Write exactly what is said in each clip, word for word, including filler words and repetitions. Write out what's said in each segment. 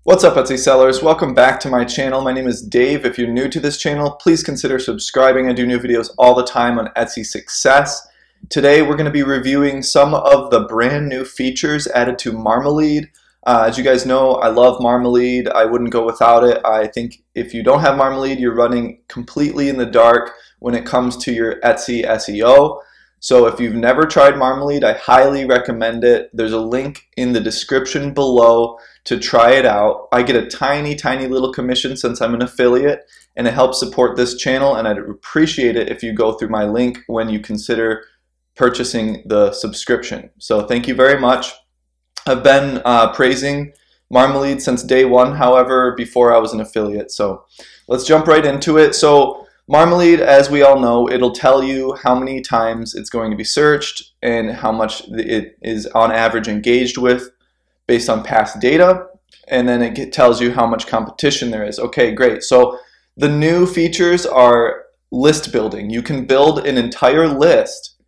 What's up, Etsy sellers? Welcome back to my channel. My name is Dave. If you're new to this channel, please consider subscribing. I do new videos all the time on Etsy success. Today we're going to be reviewing some of the brand new features added to Marmalead. Uh, as you guys know, I love Marmalead. I wouldn't go without it. I think if you don't have Marmalead, you're running completely in the dark when it comes to your Etsy S E O. So if you've never tried Marmalead, I highly recommend it. There's a link in the description below to try it out. I get a tiny, tiny little commission since I'm an affiliate, and it helps support this channel, and I'd appreciate it if you go through my link when you consider purchasing the subscription. So thank you very much. I've been uh, praising Marmalead since day one, however, before I was an affiliate. So let's jump right into it. So Marmalead, as we all know, it'll tell you how many times it's going to be searched and how much it is on average engaged with based on past data, and then it tells you how much competition there is. Okay, great. So the new features are list building. You can build an entire list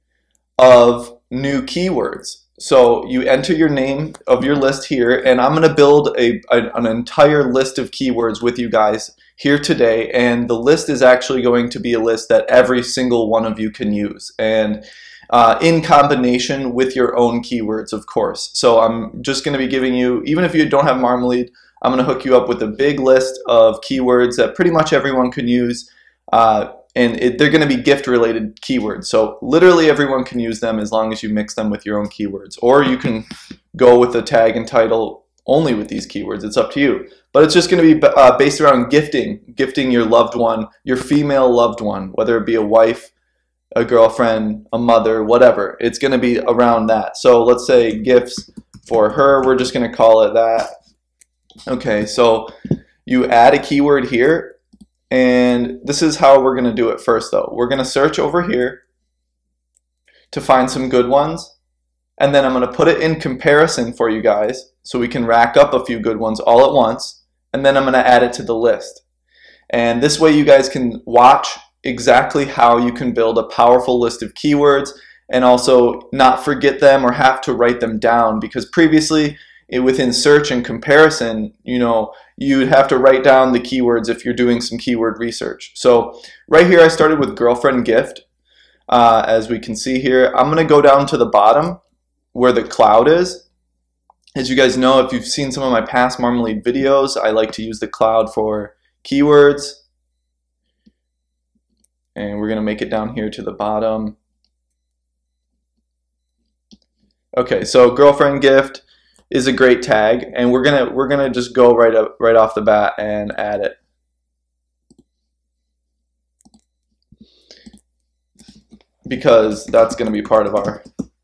of new keywords. So you enter your name of your list here, and I'm going to build a, a, an entire list of keywords with you guys here today, and the list is actually going to be a list that every single one of you can use, and uh, in combination with your own keywords, of course. So I'm just going to be giving you, even if you don't have Marmalead, I'm going to hook you up with a big list of keywords that pretty much everyone can use, uh, and it, they're going to be gift-related keywords. So literally everyone can use them as long as you mix them with your own keywords, or you can go with the tag and title only with these keywords. It's up to you. But it's just going to be uh, based around gifting, gifting your loved one, your female loved one, whether it be a wife, a girlfriend, a mother, whatever. It's going to be around that. So let's say gifts for her. We're just going to call it that. Okay, so you add a keyword here, and this is how we're going to do it first, though. We're going to search over here to find some good ones, and then I'm going to put it in comparison for you guys so we can rack up a few good ones all at once, and then I'm going to add it to the list. And this way you guys can watch exactly how you can build a powerful list of keywords and also not forget them or have to write them down, because previously it, within search and comparison, you know, you'd have to write down the keywords if you're doing some keyword research. So right here I started with girlfriend gift. Uh, as we can see here, I'm going to go down to the bottom where the cloud is. As you guys know, if you've seen some of my past Marmalead videos, I like to use the cloud for keywords. And we're going to make it down here to the bottom. Okay, so girlfriend gift is a great tag, and we're gonna we're gonna just go right up right off the bat and add it. Because that's going to be part of our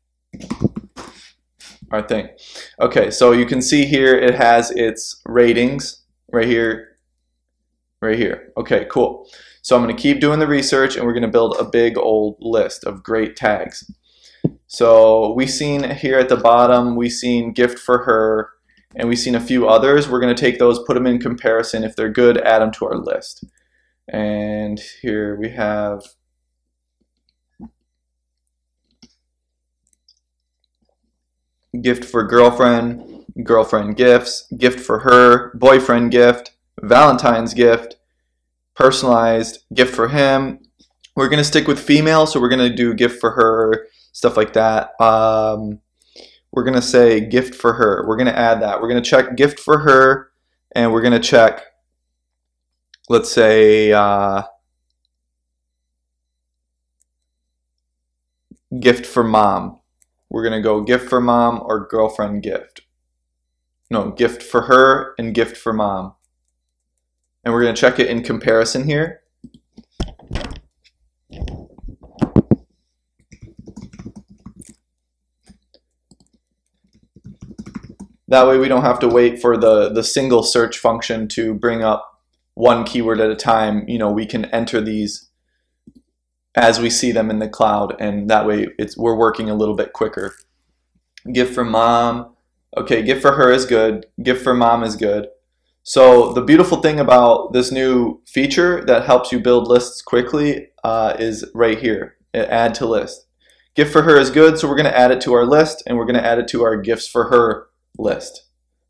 our thing. Okay, so you can see here it has its ratings right here, right here. Okay, cool. So I'm going to keep doing the research, and we're going to build a big old list of great tags. So we've seen here at the bottom, we've seen gift for her, and we've seen a few others. We're going to take those, put them in comparison. If they're good, add them to our list. And here we have gift for girlfriend, girlfriend gifts, gift for her, boyfriend gift, Valentine's gift, personalized, gift for him. We're going to stick with female, so we're going to do gift for her, stuff like that. Um, we're going to say gift for her. We're going to add that. We're going to check gift for her, and we're going to check, let's say, uh, gift for mom. We're going to go gift for mom or girlfriend gift. No, gift for her and gift for mom. And we're going to check it in comparison here. That way we don't have to wait for the, the single search function to bring up one keyword at a time. You know, we can enter these as we see them in the cloud, and that way it's we're working a little bit quicker. Gift for mom. Okay, gift for her is good. Gift for mom is good. So the beautiful thing about this new feature that helps you build lists quickly uh, is right here, add to list. Gift for her is good, so we're going to add it to our list, and we're going to add it to our gifts for her list.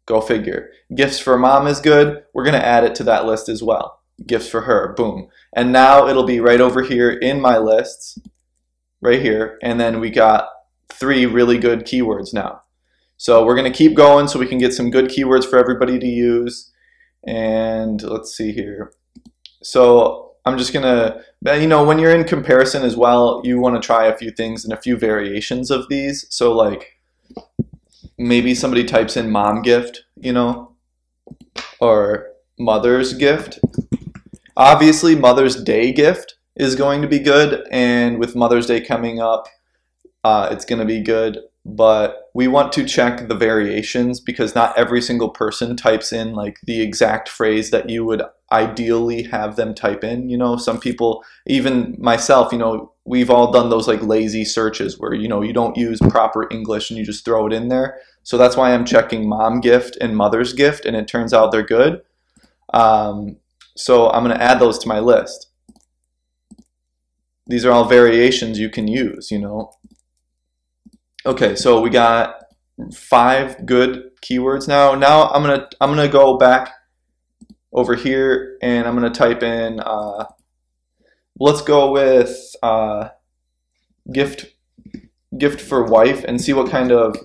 Go figure. Gifts for mom is good. We're going to add it to that list as well. Gifts for her. Boom. And now it'll be right over here in my lists. Right here. And then we got three really good keywords now. So we're going to keep going so we can get some good keywords for everybody to use. And let's see here. So I'm just going to, you know, when you're in comparison as well, you want to try a few things and a few variations of these. So like maybe somebody types in mom gift, you know, or mother's gift. Obviously, Mother's Day gift is going to be good. And with Mother's Day coming up, uh, it's going to be good. But we want to check the variations because not every single person types in like the exact phrase that you would ideally have them type in. You know, some people, even myself, you know, we've all done those like lazy searches where, you know, you don't use proper English and you just throw it in there. So that's why I'm checking mom gift and mother's gift, and it turns out they're good. Um, so I'm going to add those to my list. These are all variations you can use, you know. Okay, so we got five good keywords now. Now I'm gonna I'm gonna go back over here and I'm gonna type in. Uh, let's go with uh, gift gift for wife and see what kind of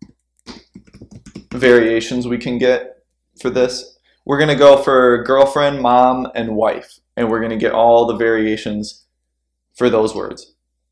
variations we can get for this. We're gonna go for girlfriend, mom, and wife, and we're gonna get all the variations for those words.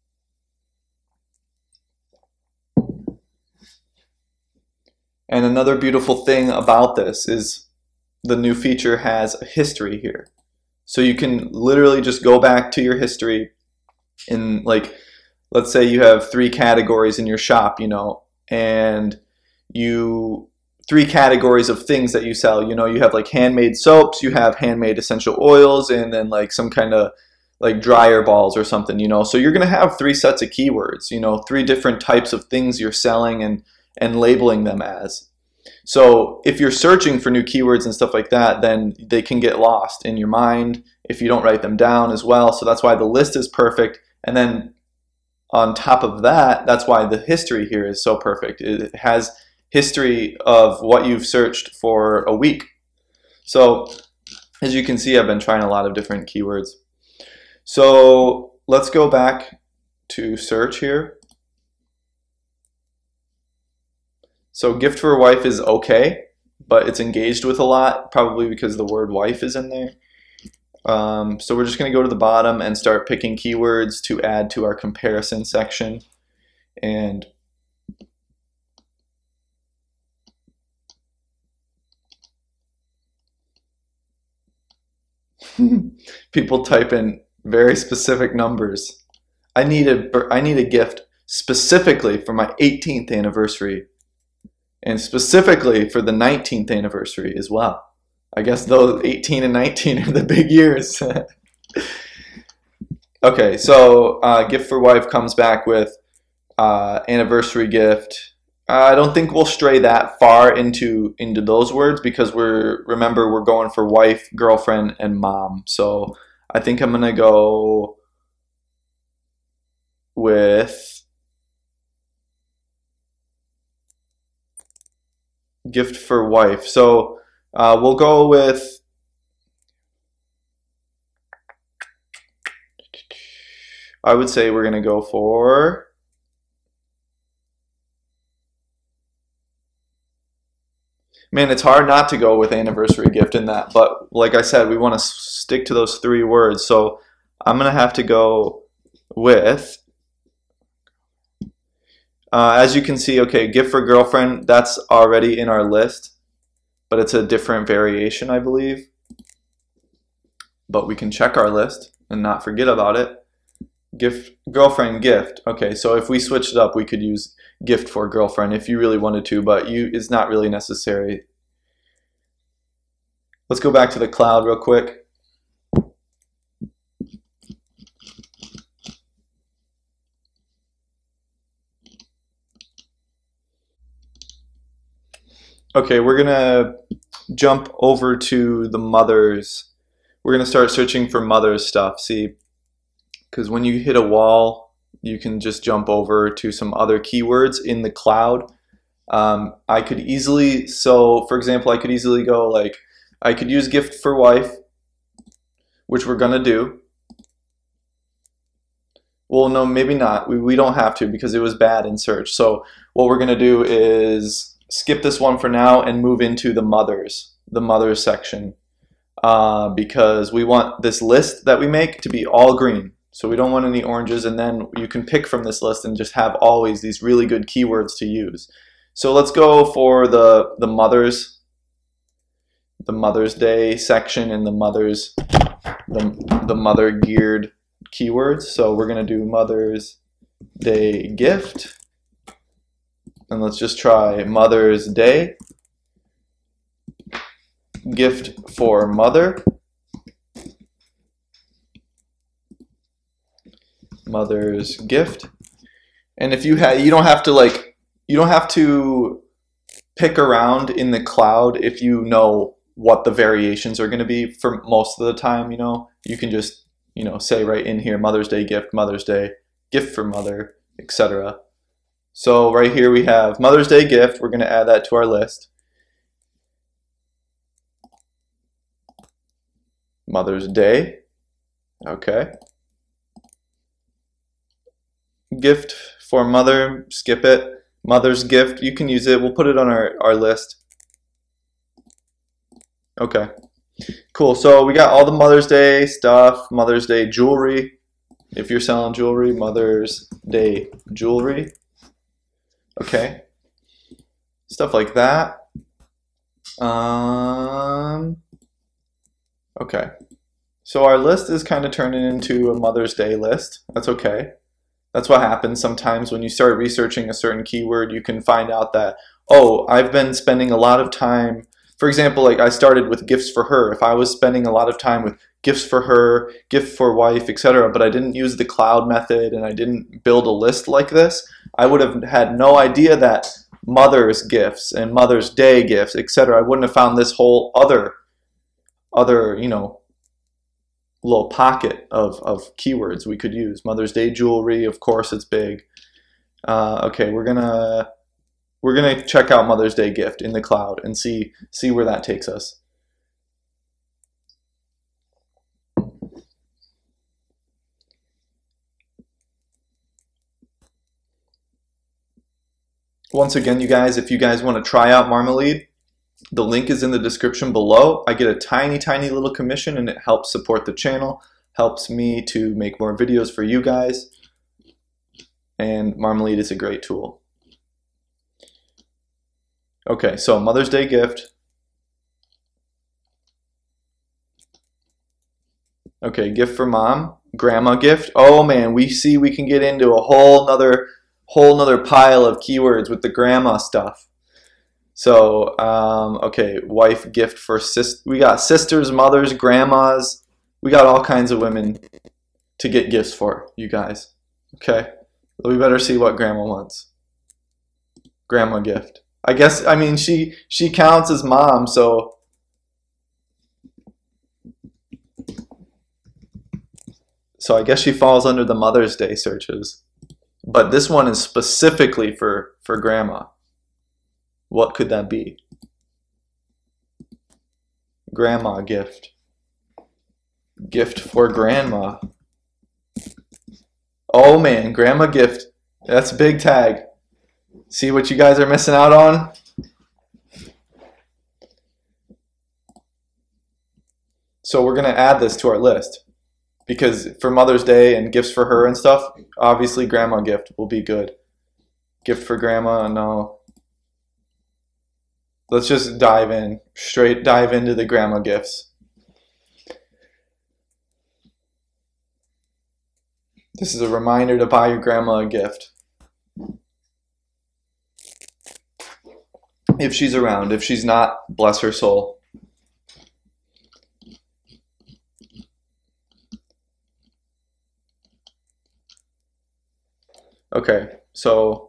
And another beautiful thing about this is the new feature has a history here. So you can literally just go back to your history in, like, let's say you have three categories in your shop, you know, and you, three categories of things that you sell, you know, you have like handmade soaps, you have handmade essential oils, and then like some kind of like dryer balls or something, you know. So you're going to have three sets of keywords, you know, three different types of things you're selling and and labeling them as. So if you're searching for new keywords and stuff like that, then they can get lost in your mind if you don't write them down as well. So that's why the list is perfect. And then on top of that, that's why the history here is so perfect. It has history of what you've searched for a week. So as you can see, I've been trying a lot of different keywords. So let's go back to search here. So gift for a wife is okay, but it's engaged with a lot, probably because the word wife is in there. Um, so we're just going to go to the bottom and start picking keywords to add to our comparison section. And people type in very specific numbers. I need a, I need a gift specifically for my eighteenth anniversary. And specifically for the nineteenth anniversary as well. I guess those eighteen and nineteen are the big years. Okay, so uh, gift for wife comes back with uh, anniversary gift. I don't think we'll stray that far into into those words because we're remember we're going for wife, girlfriend, and mom. So I think I'm gonna go with gift for wife. So uh, we'll go with I would say we're gonna go for man, it's hard not to go with anniversary gift in that, but like I said, we want to stick to those three words. So I'm gonna have to go with Uh, as you can see, okay, gift for girlfriend, that's already in our list, but it's a different variation, I believe. But we can check our list and not forget about it. Gift, girlfriend gift. Okay, so if we switched it up, we could use gift for girlfriend if you really wanted to, but you it's not really necessary. Let's go back to the cloud real quick. Okay, we're gonna jump over to the mothers. We're gonna start searching for mothers stuff. See, because when you hit a wall, you can just jump over to some other keywords in the cloud Um, I could easily, so for example, I could easily go like, I could use gift for wife, which we're gonna do. Well, no, maybe not. We, we don't have to because it was bad in search. So what we're gonna do is skip this one for now and move into the mothers, the mothers section, uh, because we want this list that we make to be all green. So we don't want any oranges, and then you can pick from this list and just have always these really good keywords to use. So let's go for the, the mothers, the Mother's Day section and the mothers, the, the mother geared keywords. So we're going to do Mother's Day gift. And let's just try Mother's Day, gift for mother, mother's gift. And if you have, you don't have to like, you don't have to pick around in the cloud if you know what the variations are going to be for most of the time. You know, you can just, you know, say right in here, Mother's Day gift, Mother's Day gift for mother, et cetera. So right here we have Mother's Day gift. We're going to add that to our list. Mother's Day. Okay. Gift for mother, skip it. Mother's gift, you can use it. We'll put it on our, our list. Okay. Cool. So we got all the Mother's Day stuff, Mother's Day jewelry. If you're selling jewelry, Mother's Day jewelry. Okay. Stuff like that. Um, okay. So our list is kind of turning into a Mother's Day list. That's okay. That's what happens sometimes when you start researching a certain keyword. You can find out that, oh, I've been spending a lot of time. For example, like I started with gifts for her. If I was spending a lot of time with gifts for her, gift for wife, et cetera, but I didn't use the cloud method and I didn't build a list like this, I would have had no idea that Mother's gifts and Mother's Day gifts, et cetera. I wouldn't have found this whole other, other, you know, little pocket of, of keywords we could use. Mother's Day jewelry, of course, it's big. Uh, okay, we're gonna we're gonna check out Mother's Day gift in the cloud and see see where that takes us. Once again, you guys, if you guys want to try out Marmalead, the link is in the description below. I get a tiny, tiny little commission and it helps support the channel, helps me to make more videos for you guys. And Marmalead is a great tool. Okay, so Mother's Day gift. Okay, gift for mom, grandma gift. Oh man, we see we can get into a whole nother, whole nother pile of keywords with the grandma stuff. So, um, okay, wife gift for sis. We got sisters, mothers, grandmas. We got all kinds of women to get gifts for, you guys. Okay, we better see what grandma wants. Grandma gift. I guess, I mean, she she counts as mom, so. So I guess she falls under the Mother's Day searches. But this one is specifically for, for grandma. What could that be? Grandma gift. Gift for grandma. Oh man, grandma gift. That's a big tag. See what you guys are missing out on? So we're going to add this to our list. Because for Mother's Day and gifts for her and stuff, obviously grandma gift will be good. Gift for grandma, no. Let's just dive in, straight dive into the grandma gifts. This is a reminder to buy your grandma a gift. If she's around. If she's not, bless her soul. Okay, so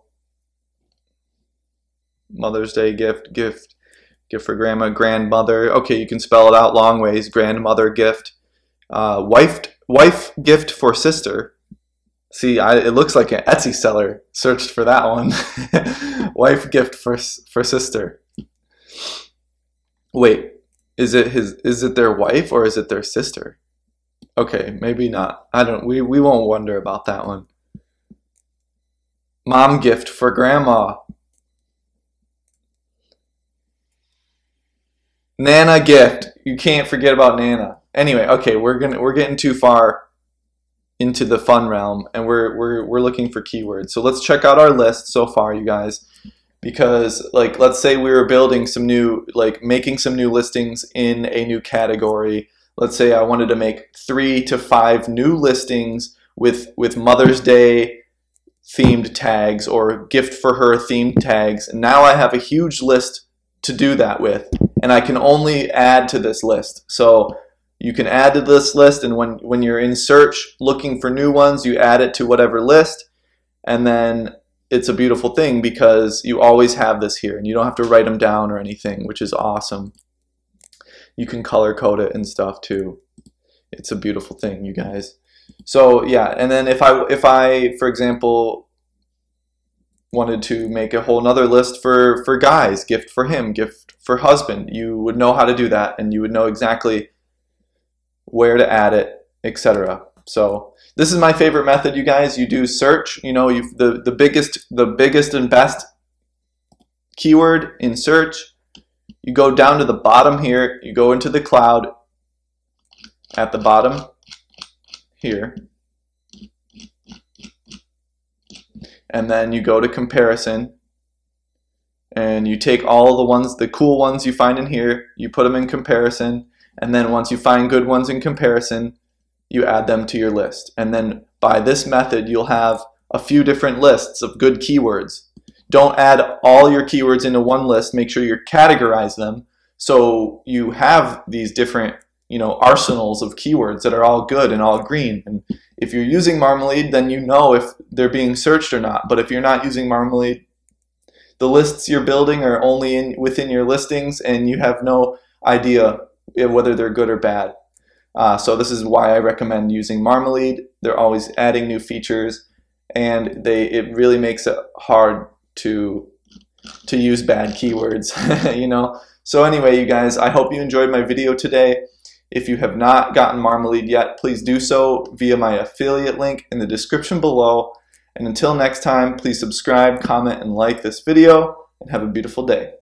Mother's Day gift, gift, gift for grandma, grandmother. Okay, you can spell it out long ways. Grandmother gift, uh, wife, wife gift for sister, See, I, it looks like an Etsy seller searched for that one. Wife gift for for sister. Wait, is it his? Is it their wife or is it their sister? Okay, maybe not. I don't. We we won't wonder about that one. Mom gift for grandma. Nana gift. You can't forget about Nana. Anyway, okay, we're gonna we're getting too far into the fun realm, and we're we're we're looking for keywords. So let's check out our list so far, you guys, because like let's say we were building some new, like making some new listings in a new category. Let's say I wanted to make three to five new listings with with Mother's Day themed tags or gift for her themed tags. And now I have a huge list to do that with, and I can only add to this list. So you can add to this list, and when, when you're in search looking for new ones, you add it to whatever list, and then it's a beautiful thing because you always have this here, and you don't have to write them down or anything, which is awesome. You can color code it and stuff too. It's a beautiful thing, you guys. So yeah, and then if I, if I, for example, wanted to make a whole nother list for, for guys, gift for him, gift for husband, you would know how to do that, and you would know exactly where to add it, et cetera. So this is my favorite method, you guys. You do search, you know, you the the biggest the biggest and best keyword in search. You go down to the bottom here, you go into the cloud at the bottom here, and then you go to comparison, and you take all the ones, the cool ones you find in here, you put them in comparison. And then once you find good ones in comparison, you add them to your list. And then by this method, you'll have a few different lists of good keywords. Don't add all your keywords into one list. Make sure you categorize them so you have these different, you know, arsenals of keywords that are all good and all green. And if you're using Marmalead, then you know if they're being searched or not. But if you're not using Marmalead, the lists you're building are only in within your listings, and you have no idea whether they're good or bad. Uh, so this is why I recommend using Marmalead. They're always adding new features, and they it really makes it hard to to use bad keywords, you know. So anyway, you guys, I hope you enjoyed my video today. If you have not gotten Marmalead yet, please do so via my affiliate link in the description below. And until next time, please subscribe, comment, and like this video, and have a beautiful day.